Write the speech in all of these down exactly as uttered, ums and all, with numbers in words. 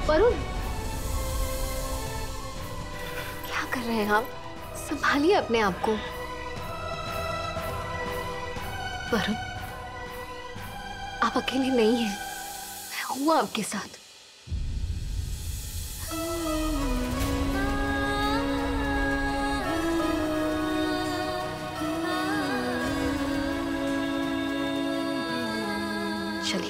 वरुण, क्या कर रहे हैं आप? संभालिए अपने आप को। वरुण, आप अकेले नहीं हैं, मैं हूं आपके साथ। चलिए।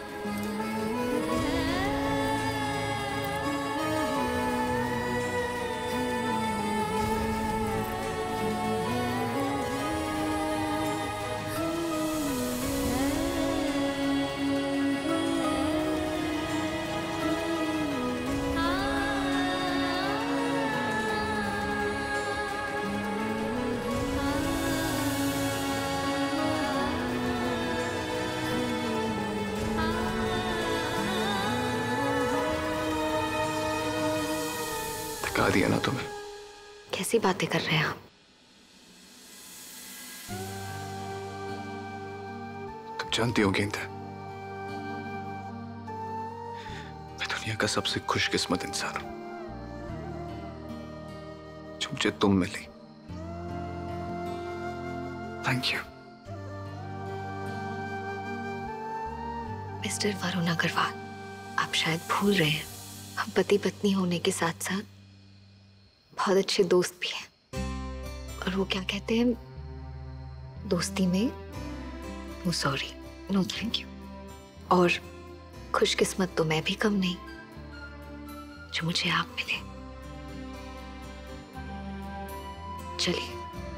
थका दिया ना तुम्हें? कैसी बातें कर रहे हैं आप? तुम जानती हो गेंदा, मैं दुनिया का सबसे खुशकिस्मत इंसान हूं जो मुझे तुम मिली। Thank you. Mister Varun Agarwal, आप शायद भूल रहे हैं, हम पति पत्नी होने के साथ साथ बहुत अच्छे दोस्त भी हैं। और वो क्या कहते हैं, दोस्ती में no sorry no thank you. और खुशकिस्मत तो मैं भी कम नहीं जो मुझे आप मिले। चलिए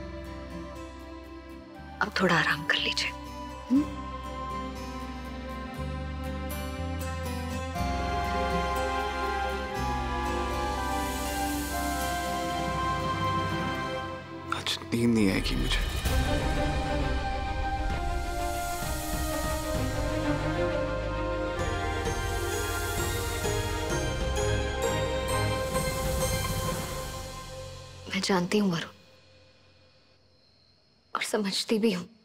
अब थोड़ा आराम कर लीजिए। हुँ? नींद नहीं आएगी मुझे। मैं जानती हूँ वरुण, और समझती भी हूँ।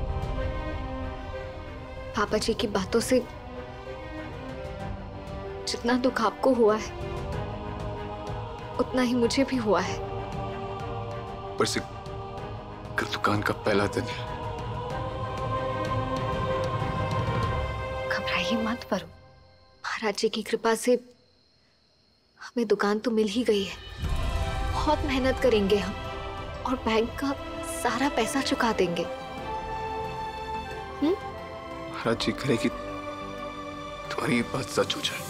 पापा जी की बातों से जितना दुख आपको हुआ है उतना ही मुझे भी हुआ है। पर से कल दुकान का पहला दिन है। घबराइए मत वरुण, महाराज जी की कृपा से हमें दुकान तो मिल ही गई है। बहुत मेहनत करेंगे हम और बैंक का सारा पैसा चुका देंगे। हम्म? महाराज जी करे कि तुम्हारी ये बात सच हो जाए,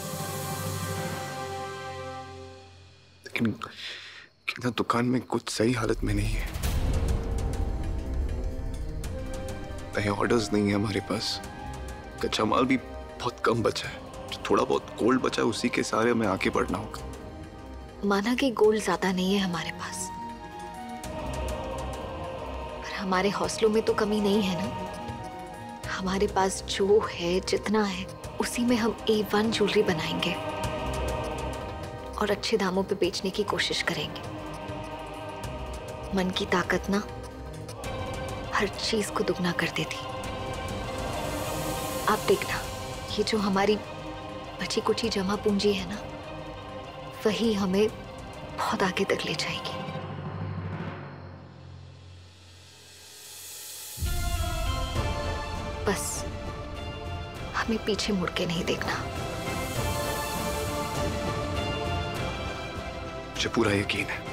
लेकिन कि दुकान में कुछ सही हालत में नहीं है। नए ऑर्डर्स नहीं है हमारे पास, कच्चा माल भी बहुत कम बचा है। जो थोड़ा बहुत गोल्ड बचा है उसी के सारे हमें आगे बढ़ना होगा। माना कि गोल्ड ज्यादा नहीं है हमारे पास, पर हमारे हौसलों में तो कमी नहीं है ना। हमारे पास जो है, जितना है, उसी में हम ए वन ज्वेलरी बनाएंगे और अच्छे दामों पे बेचने की कोशिश करेंगे। मन की ताकत ना हर चीज को दुगना कर देती। आप देखना, ये जो हमारी बची कुची जमा पूंजी है ना, वही हमें बहुत आगे तक ले जाएगी। बस हमें पीछे मुड़ के नहीं देखना। मुझे पूरा यकीन है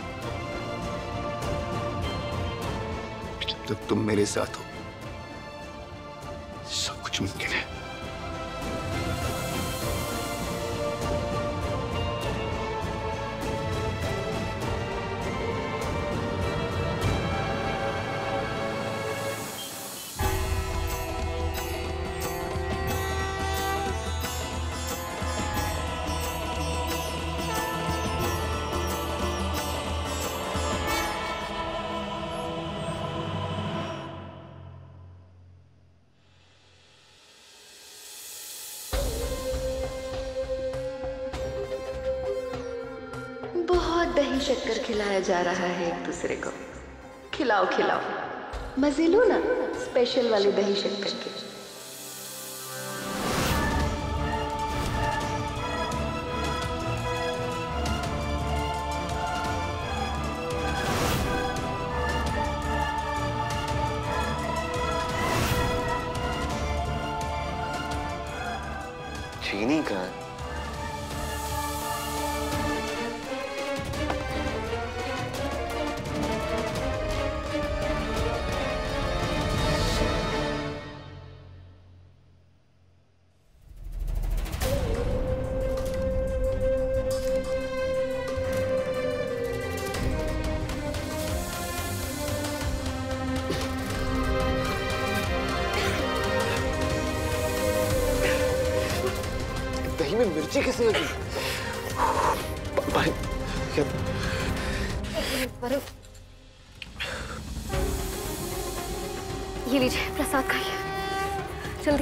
जब तक तुम मेरे साथ हो सब कुछ मुमकिन है। दही शक्कर खिलाया जा रहा है एक दूसरे को। खिलाओ खिलाओ, मजे लो ना स्पेशल वाले दही शक्कर के। चीनी कहाँ है? दही में मिर्ची किसने लगी? भाई क्या? बर्फ। ये लीजिए प्रसाद खाइए जल्दी।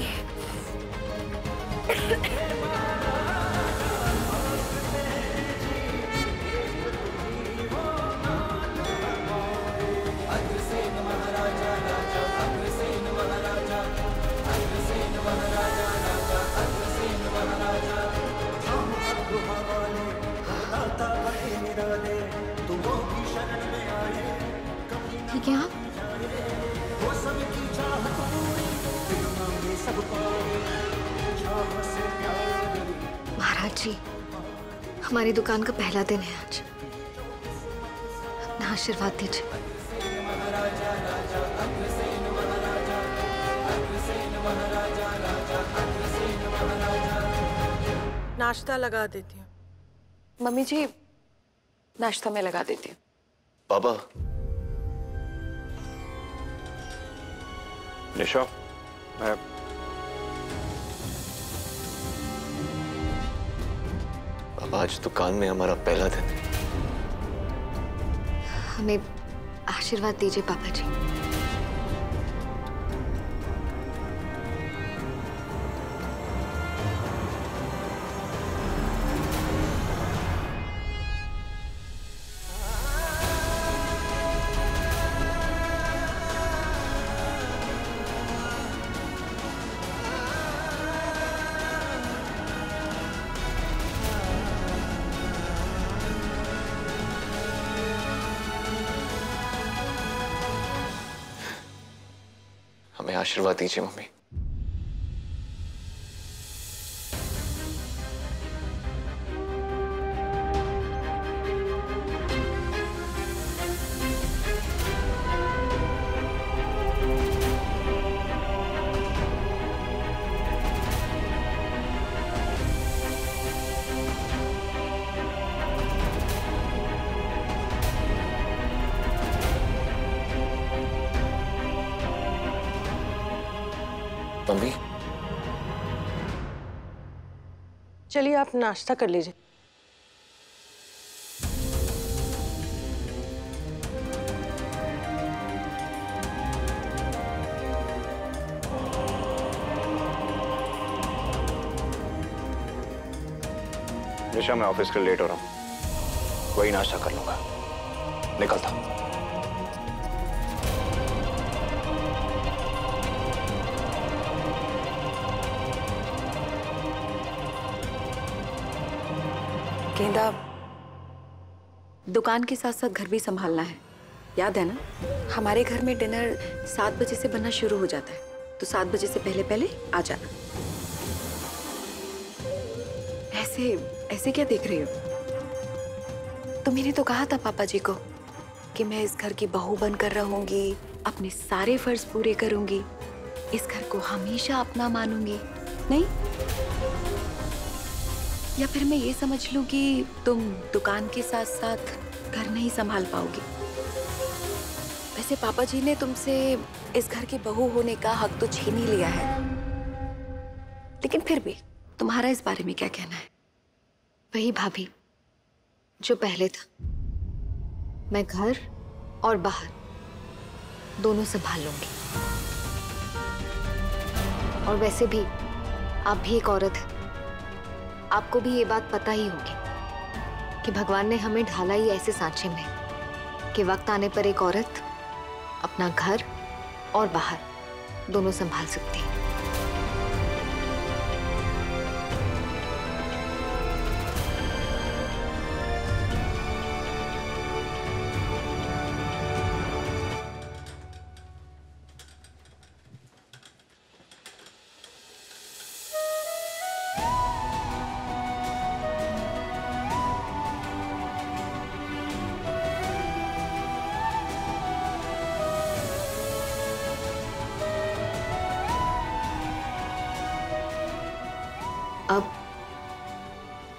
ठीक है आप? महाराज जी, हमारी दुकान का पहला दिन है आज, अपना आशीर्वाद दीजिए। नाश्ता लगा देती हूँ। मम्मी जी, नाश्ता में लगा देती हूँ। पापा। निशा, मैं पापा आज दुकान में हमारा पहला दिन है। हमें आशीर्वाद दीजिए पापा जी। हमें आशीर्वाद दीजिए मम्मी। मम्मी, चलिए आप नाश्ता कर लीजिए। निशा, मैं ऑफिस के लिए लेट हो रहा हूँ, वही नाश्ता कर लूंगा। निकलता हूँ। गेंदा, दुकान के साथ साथ घर भी संभालना है, याद है ना? हमारे घर में डिनर सात बजे से बनना शुरू हो जाता है, तो सात बजे से पहले पहले आ जाना। ऐसे ऐसे क्या देख रही हो? तुमने तो कहा था पापा जी को कि मैं इस घर की बहू बनकर रहूंगी, अपने सारे फर्ज पूरे करूंगी, इस घर को हमेशा अपना मानूंगी, नहीं? या फिर मैं ये समझ लूं कि तुम दुकान के साथ साथ घर नहीं संभाल पाओगी? वैसे पापा जी ने तुमसे इस घर की बहू होने का हक तो छीन ही लिया है, लेकिन फिर भी तुम्हारा इस बारे में क्या कहना है? वही भाभी जो पहले था, मैं घर और बाहर दोनों संभाल लूंगी। और वैसे भी आप भी एक औरत है, आपको भी ये बात पता ही होगी कि भगवान ने हमें ढाला ही ऐसे सांचे में कि वक्त आने पर एक औरत अपना घर और बाहर दोनों संभाल सकती है।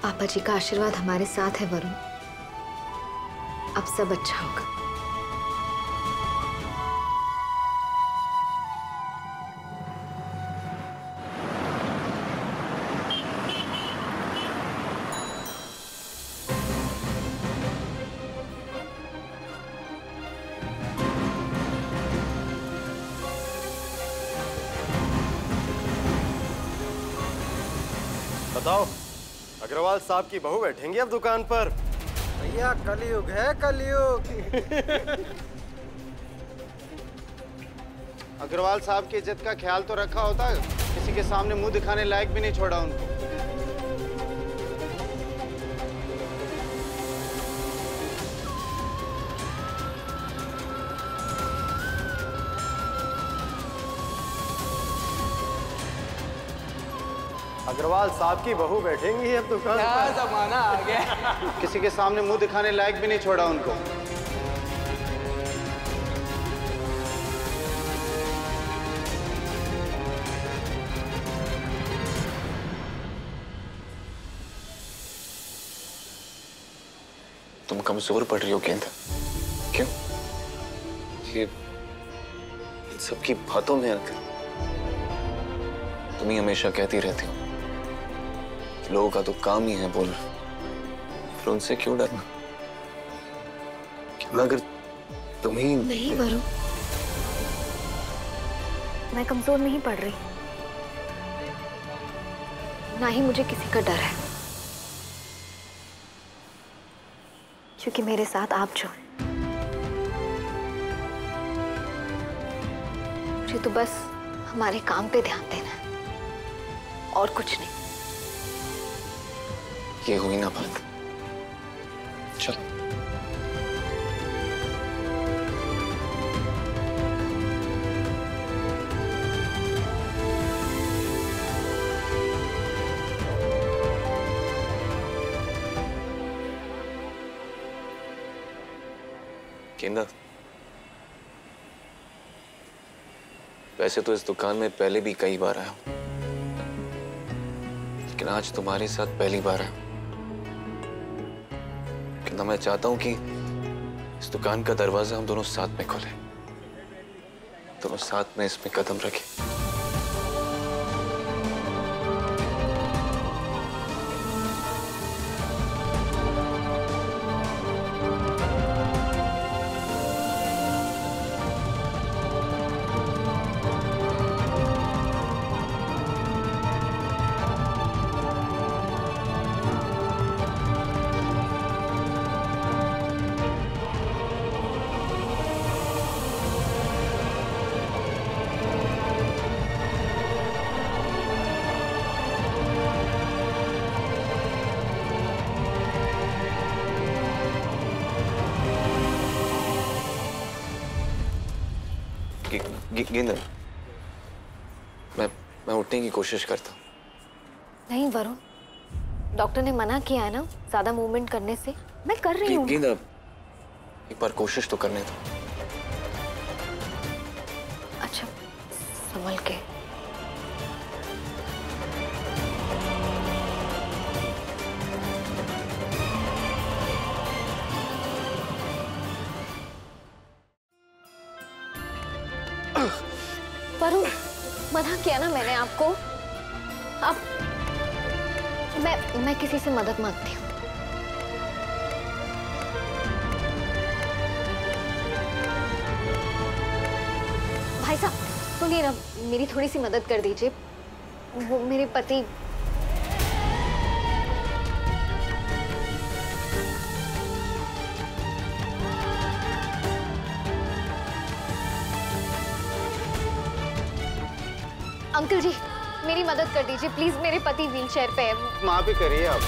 पापा जी का आशीर्वाद हमारे साथ है वरुण। अब सब अच्छा होगा। बताओ, अग्रवाल साहब की बहू बैठेंगी अब दुकान पर? भैया कलयुग है, कलयुग। अग्रवाल साहब की इज्जत का ख्याल तो रखा होता, किसी के सामने मुंह दिखाने लायक भी नहीं छोड़ा उनको। अग्रवाल साहब की बहू बैठेंगी अब दुकान पर? जमाना आ गया। किसी के सामने मुंह दिखाने लायक भी नहीं छोड़ा उनको। तुम कमजोर पड़ रही हो गेंदा। क्यों? ये इन सबकी बातों में आकर तुम ही हमेशा कहती रहती हो लोगों का तो काम ही है बोलना, फिर उनसे क्यों डरना? क्या अगर तुम ही नहीं वरुण, मैं कमजोर नहीं पड़ रही, ना ही मुझे किसी का डर है, क्योंकि मेरे साथ आप जो हैं। मुझे तो बस हमारे काम पे ध्यान देना है और कुछ नहीं। ये हुई ना बात। चलो गेंदा, वैसे तो इस दुकान में पहले भी कई बार आया हूं, लेकिन आज तुम्हारे साथ पहली बार आया हूं। ना मैं चाहता हूं कि इस दुकान का दरवाजा हम दोनों साथ में खोलें, दोनों साथ में इसमें कदम रखें। गेंदा, मैं मैं उठने की कोशिश करता हूँ। नहीं वरुण, डॉक्टर ने मना किया है ना ज्यादा मूवमेंट करने से। मैं कर रही हूँ। गेंदा, एक बार कोशिश तो करने दो। अच्छा, संभल के। वरुण, मना किया ना मैंने आपको। अब मैं मैं किसी से मदद मांगती हूँ। भाई साहब सुनिए ना, मेरी थोड़ी सी मदद कर दीजिए। वो मेरे पति अंकल जी, मेरी मदद कर दीजिए प्लीज। मेरे पति व्हीलचेयर पे है। माँ भी करिए आप।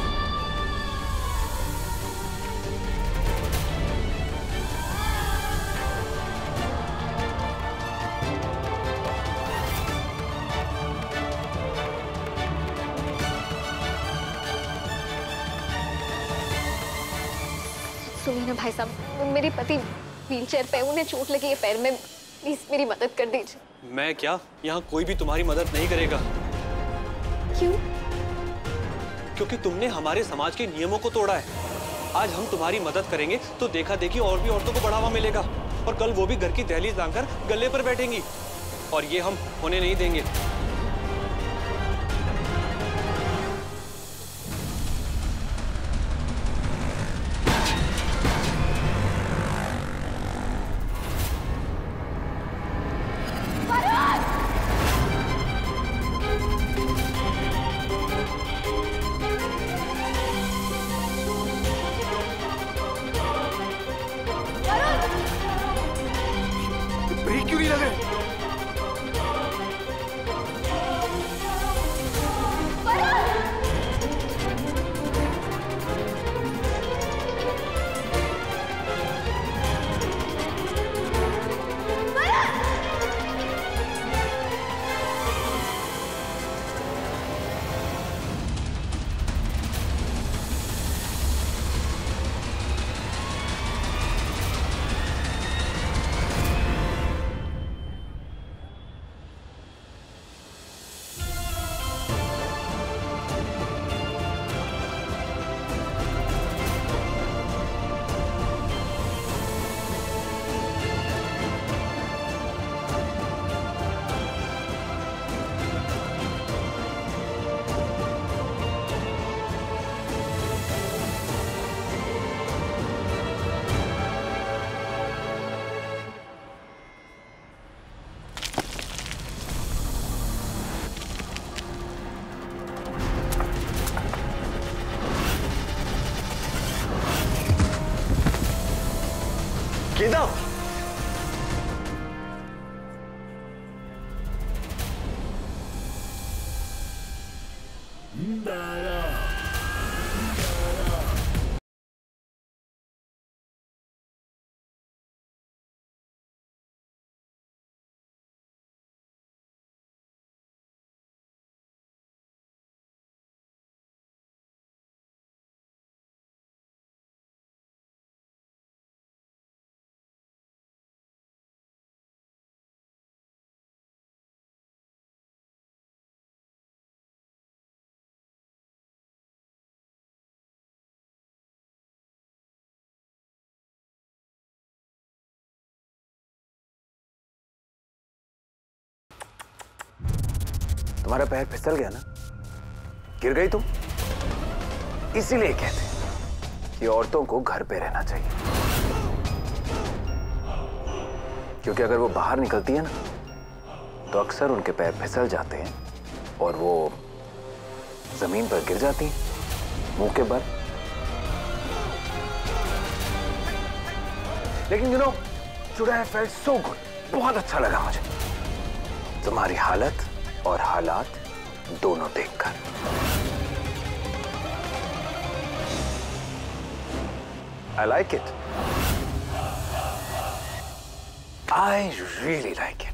सुनिए ना भाई साहब, मेरे पति व्हीलचेयर पे, उन्हें चोट लगी है पैर में, प्लीज मेरी मदद कर दीजिए। मैं क्या? यहाँ कोई भी तुम्हारी मदद नहीं करेगा। क्यों? क्योंकि तुमने हमारे समाज के नियमों को तोड़ा है। आज हम तुम्हारी मदद करेंगे तो देखा देखी और भी औरतों को बढ़ावा मिलेगा, और कल वो भी घर की दहलीज लाकर गले पर बैठेंगी, और ये हम होने नहीं देंगे। ब्रेक क्यों नहीं लग रहे? केदार, तुम्हारा पैर फिसल गया ना, गिर गई तुम। इसीलिए कहते हैं कि औरतों को घर पे रहना चाहिए, क्योंकि अगर वो बाहर निकलती है ना तो अक्सर उनके पैर फिसल जाते हैं और वो जमीन पर गिर जाती हैं मुंह के बल। लेकिन you know, today I felt so good, बहुत अच्छा लगा मुझे तुम्हारी हालत और हालात दोनों देखकर। I like it. I really like